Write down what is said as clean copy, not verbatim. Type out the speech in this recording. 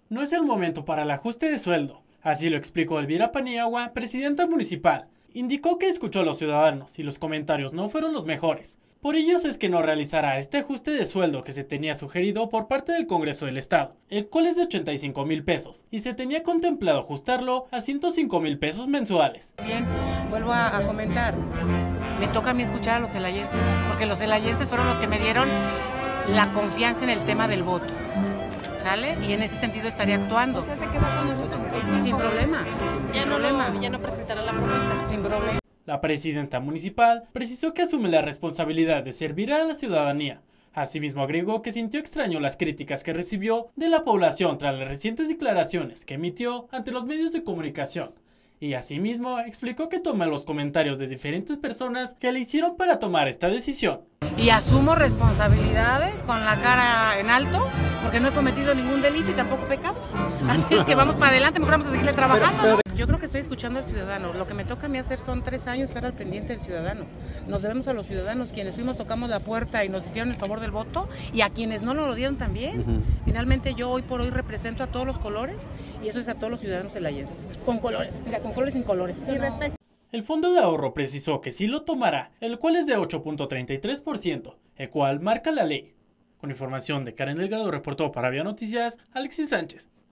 No es el momento para el ajuste de sueldo. Así lo explicó Elvira Paniagua, presidenta municipal. Indicó que escuchó a los ciudadanos y los comentarios no fueron los mejores. Por ello es que no realizará este ajuste de sueldo que se tenía sugerido por parte del Congreso del Estado, el cual es de 85,000 pesos, y se tenía contemplado ajustarlo a 105,000 pesos mensuales. Bien, vuelvo a comentar, me toca a mí escuchar a los celayenses, porque los celayenses fueron los que me dieron la confianza en el tema del voto, ¿sale? Y en ese sentido estaría actuando. O sea, se quedó con los 85. Sin problema. Ya no presentará la propuesta. Sin problema. La presidenta municipal precisó que asume la responsabilidad de servir a la ciudadanía. Asimismo agregó que sintió extraño las críticas que recibió de la población tras las recientes declaraciones que emitió ante los medios de comunicación. Y asimismo explicó que toma los comentarios de diferentes personas que le hicieron para tomar esta decisión. Y asumo responsabilidades con la cara en alto, porque no he cometido ningún delito y tampoco pecados. Así es que vamos para adelante, mejor vamos a seguirle trabajando. Yo creo que estoy escuchando al ciudadano. Lo que me toca a mí hacer son 3 años estar al pendiente del ciudadano. Nos debemos a los ciudadanos, quienes fuimos, tocamos la puerta y nos hicieron el favor del voto, y a quienes no nos lo dieron también. Finalmente yo hoy por hoy represento a todos los colores, y eso es a todos los ciudadanos celayenses. Con colores, mira, con colores sin colores. Y respecto El fondo de ahorro precisó que sí lo tomará, el cual es de 8.33%, el cual marca la ley. Con información de Karen Delgado, reportó para Vía Noticias, Alexis Sánchez.